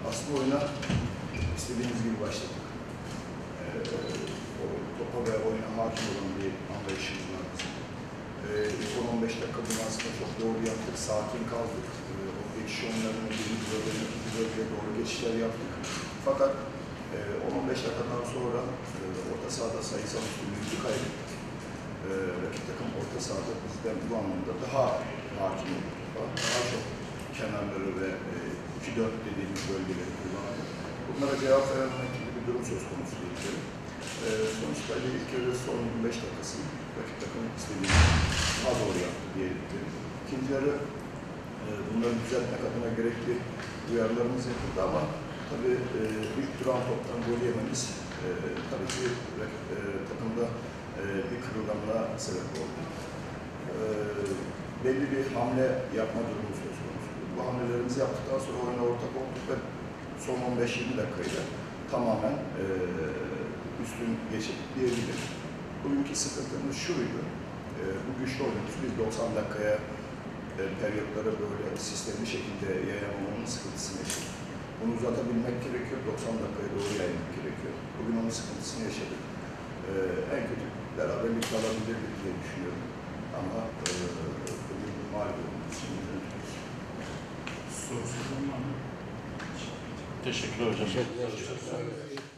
aslında oyuna istediğimiz gibi başladık. O topa ve oyuna hakim olan bir anlayışımız var bizim. İlk 10-15 dakika bunu aslında çok doğru yaptık, sakin kaldık. O geçiş oyunlarını birinci bölgeye, ikinci bölgeye doğru geçişler yaptık. Fakat 10-15 dakikadan sonra orta sahada sayısal üstünlüğü kaybettik. Rakip takım orta sahada bizden bu anlamda daha hakim olduk. Daha çok kenarları ve 2-4 dediğimiz bölgeleri kullandık. Bunlara cevap vermek gibi bir durum söz konusu değil. Sonuçta ilk yarı son 25 dakikası rakip takım istediğini daha doğru yaptı diyelim. İkinci yarı bunları düzeltmek adına gerekli uyarılarımız yapıldı ama tabii ilk duran toptan gol yememiz tabii ki takımda bir kırılganlığa sebep oldu. Belli bir hamle yapma durumu söz konusu. Bu hamlelerimizi yaptıktan sonra oyuna ortak olduk ve son 15-20 dakikayla tamamen üstün geçirdik diyebilirim. Bugünkü sıkıntımız şuydu. Bu güçlü oyunumuz biz 90 dakikaya periyotlara böyle sistemli şekilde yayamamanın sıkıntısını yaşadık. Bunu uzatabilmek gerekiyor, 90 dakikaya doğru yaymak gerekiyor. Bugün onun sıkıntısını yaşadık. En kötü beraberlik alabilirdik diye düşünüyorum. Ama bugün mağlup olduğumuz için üzüntümüz. Sorusu var mı? Teşekkürler hocam.